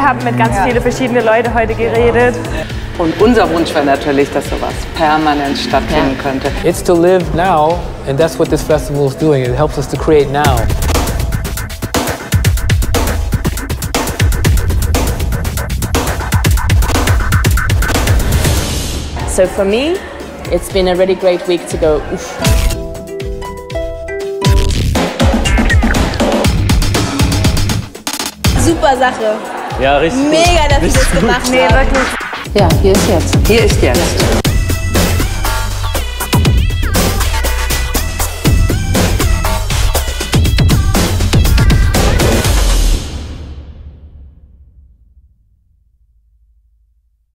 haben mit ganz vielen verschiedenen Leuten heute geredet. Und unser Wunsch wäre natürlich, dass sowas permanent stattfinden könnte. It's to live now, and that's what this festival is doing. It helps us to create now. So for me, it's been a really great week to go. Oof. Super Sache. Ja, richtig. Mega, dass ihr das gemacht habt. Nee, wirklich. Ja, hier ist jetzt. Hier ist jetzt.